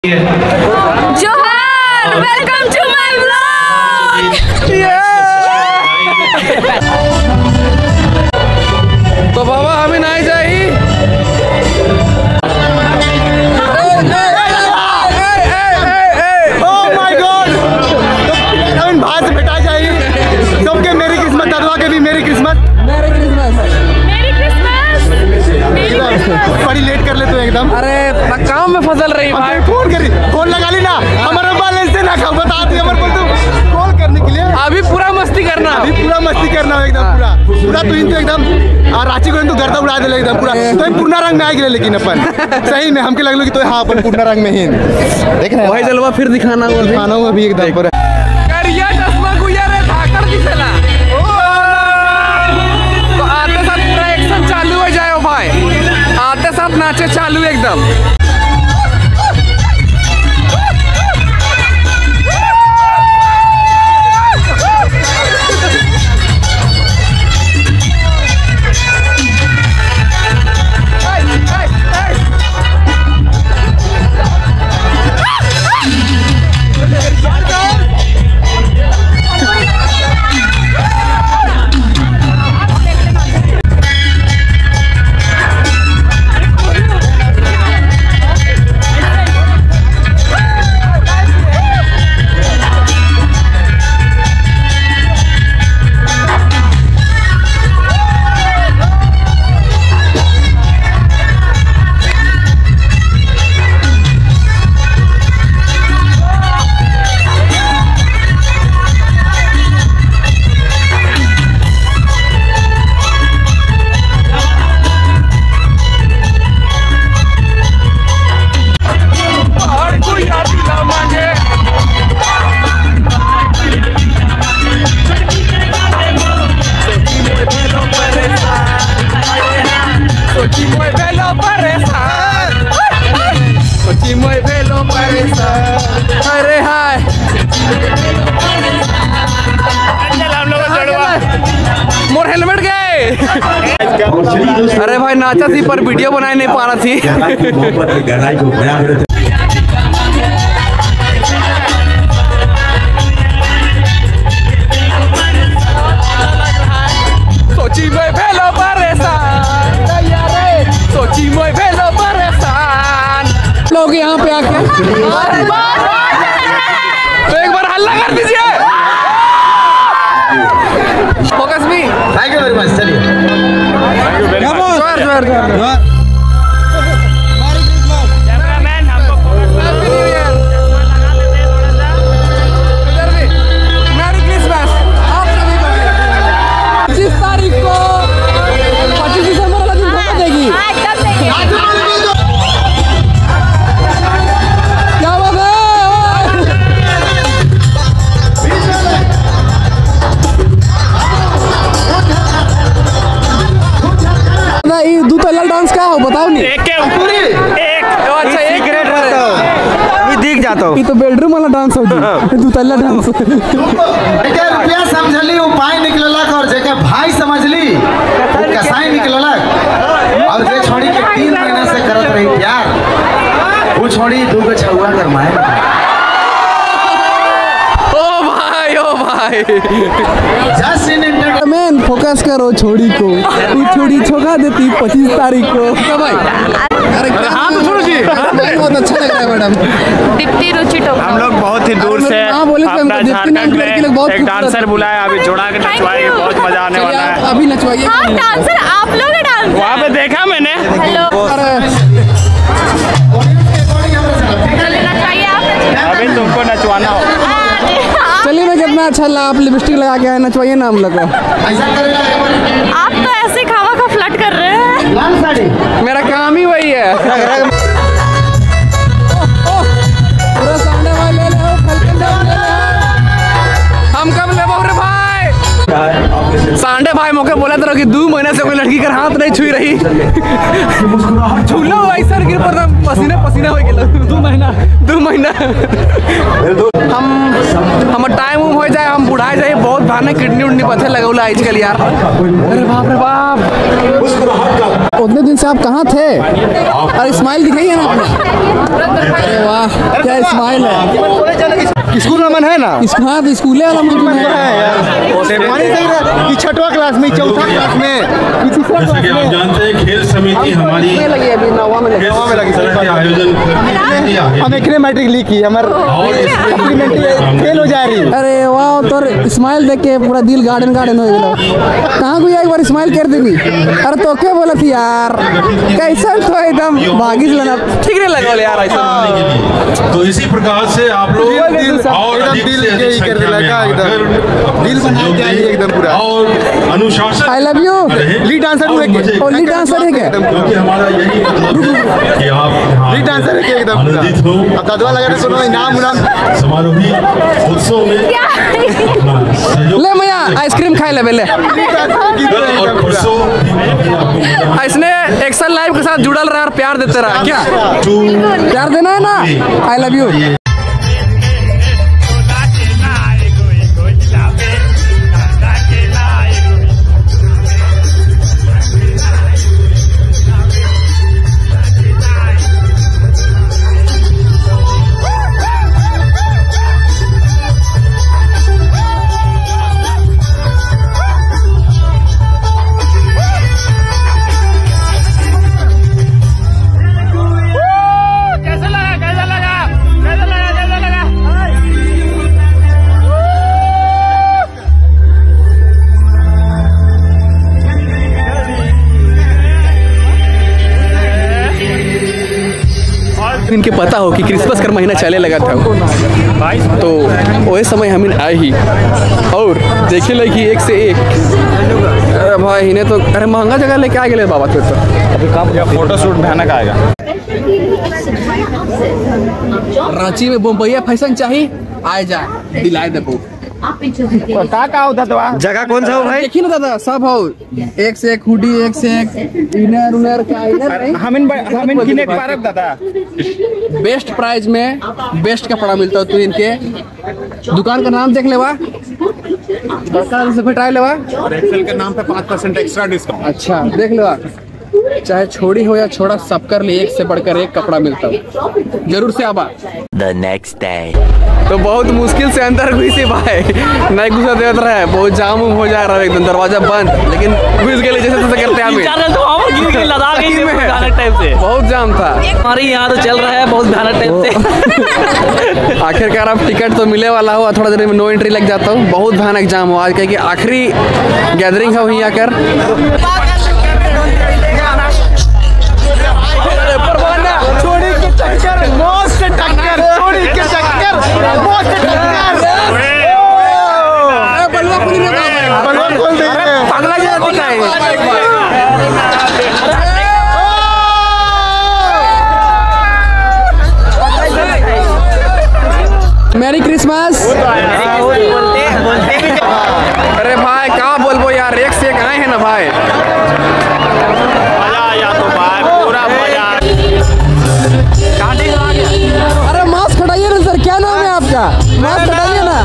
जोहार, welcome to my vlog. तो बाबा हमें नहीं जाई। ओह माय गॉड, भाई से बेटा जाई सबके मेरी किस्मत, ददवा के भी मेरी किस्मत। बड़ी लेट कर ले तो एकदम। अरे काम में फसल रही भाई। फोन लगा ली ना, हमारा बैलेंस से ना खाओ, बता दी हमारे को तो कॉल करने के लिए। अभी पूरा मस्ती करना, एकदम पूरा तू तो एकदम रांची को तू गर्दा उड़ा दे एकदम पूरा। तो पूर्णा रंग में आ गए, लेकिन अपन सही में हमके लगलो कि तो हाँ अपन पूर्णा रंग में ही देख रहे भाई। जलवा फिर दिखाना हूँ अभी एकदम पूरा। करिया चश्मा गुया रे धाकड़ दिखेला। तो आते साथ पूरा एक्शन चालू हो जाए भाई, आते साथ नाचे चालू एकदम। अरे हाय मोर हेलमेट गए। अरे भाई नाचा थी पर वीडियो बनाए नहीं पा रहा थी। सोची मैं भेलो परेशान, सोची मैं भेलो परेशान। लोग यहाँ पे आके तो एक बार हल्ला कर दीजिए। फोकस भी। Thank you very much. चलिए डांस का हो बताओ नहीं। एक अच्छा एक ग्रेड अभी दिख जाता हो। ये तो बेडरूम वाला डांस हो जी, दूतल्ला डांस। क्या रुपया समझली उपाय निकललक और जेके भाई समझली कसाई निकललक। और जे छोड़ी के 3 महीना से करत रही प्यार, वो छोड़ी 2 गो छुआ करमाए। ओ भाई जस्ट इन मैन फोकस करो छोड़ी को, तू छोड़ी छोका देती 25 तारीख को। भाई अरे हाँ तो छोड़ो जी, बहुत अच्छा लग रहा है मैडम। दीप्ति रुचि टोपा। हम लोग बहुत ही दूर से अपना झारखंड में एक डांसर बुलाया, अभी जोड़ा के नचवाएंगे, बहुत मजा आने वाला है। अभी नचवाइए। हाँ डांसर आप लोग हैं, डांसर वहाँ पे देखा मैंने। हेलो नचवाइए आप। अभी तुमको नचवाना हो। चलिए मैं कितना अच्छा लगा, आप लिपस्टिक लगा के आए, नचवाइए ना हम लोग को। आप तो ऐसे खावा का फ्लर्ट कर रहे हैं। मेरा काम ही वही है। पूरा सांडे भाई ले ले, हम कब ले रे भाई। सांडे भाई मौके बोला था कि 2 महीने से कोई लड़की का हाथ नहीं छुई रही। झूलो ऐसा गिर पर पसीने पसीना हो गया। 2 महीना हम टाइम हो जाए, हम बुढ़ाए जाए, बहुत भाने किडनी उडनी पत्थर लगौला आजकल यार। अरे बाप रे बाप। उतने दिन से आप कहाँ थे? अरे स्माइल दिखाइए ना आपने। अरे वाह क्या स्माइल है। स्कूल में मन है ना? हाँ तो स्कूल वाला मन है। छठवा क्लास में, चौथा क्लास में, जैसे कि आप जानते हैं खेल समिति हमारी आयोजन हम एक मैट्रिक ली की फेल हो जा रही। अरे वाह तो स्माइल देख के पूरा दिल गार्डन गार्डन हो गया। कहाँ कोई एक बार स्माइल कर देनी। अरे तो क्या बोला थी यार, कैसा तो एकदम भागी लेना ठीक नहीं लगा यार ऐसा। तो इसी प्रकार से आप लोग और एकदम पूरा और अनुशासन। I love you. Lead dancer है क्या? क्योंकि हमारा यही कि आप लीड डांसर है क्या? एकदम आनंदित हो। अब दादवा लगा सुनो इनाम समारोही उत्सव में ले मैया आइसक्रीम खाए ले बेले। इसने एक्शन लाइव के साथ जुड़ल रहा और प्यार देते रहा। क्या प्यार देना है ना? I love you. इनके पता हो कि क्रिसमस का महीना चले लगा था तो वही समय हम आए ही और देखे लगी एक से एक। अरे भाई इन्हें तो अरे महंगा जगह लेके आ गए बाबा। फिर तो अभी काम फोटो शूट भयानक आएगा। रांची में बम्बईया फैशन चाहिए आए जा दिलाए दे। जगह कौन सा हो भाई? देखिए ना दादा सब हो एक से एक हुडी, एक से एक इनर उनर का इनर। हम किने पारक दादा बेस्ट प्राइस में बेस्ट कपड़ा मिलता है। तो इनके दुकान का नाम देख लेवा, से फिटाई लेवा और एक्सेल के नाम पे 5% एक्स्ट्रा डिस्काउंट। अच्छा देख लेवा, चाहे छोड़ी हो या छोड़ा सब कर लिए एक से बढ़कर एक कपड़ा मिलता है। जरूर से आबा। The next day. तो बहुत मुश्किल से अंदर घुसी भाई, नहीं घुसा देता रहा है, बहुत जाम हो जा रहा है एकदम, दरवाजा बंद, लेकिन घुस गए जैसे तैसे करते हमें। बहुत जाम था हमारे यहाँ तो चल रहा है बहुत भयानक टाइप से। आखिरकार अब टिकट तो मिले वाला हो, थोड़ा देर में नो एंट्री लग जाता हूँ। बहुत भयानक जाम हो आज, क्योंकि आखिरी गैदरिंग है वहीं आकर। Merry Christmas. अरे भाई कहाँ बोलबो यार, एक से एक आए हैं ना भाई। मजा आया तो भाई पूरा मजा। अरे मास्क हटाइए ना सर, क्या नाम है आपका? मास्क हटाइए ना।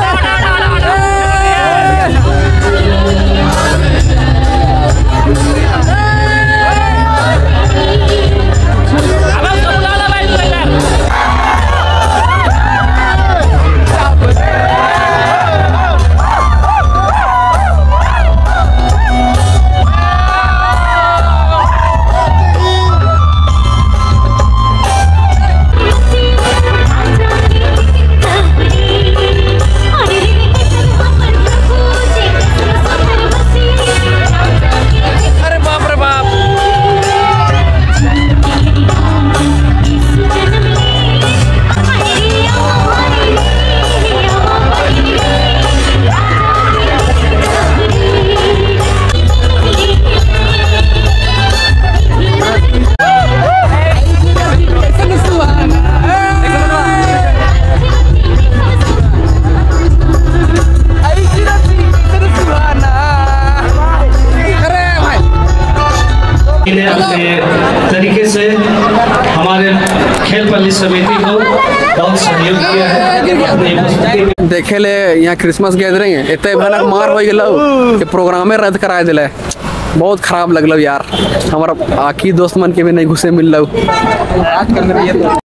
तरीके से हमारे खेल पल्ली समिति को बहुत सहयोग किया है। देखे ले यहाँ क्रिसमस गैदरिंग है, इतने भयानक मार हो गया कि प्रोग्रामे रद्द करा दिले। बहुत खराब लगल यार, हमारा आखी दोस्त मन के भी नहीं घुसे मिल रहा।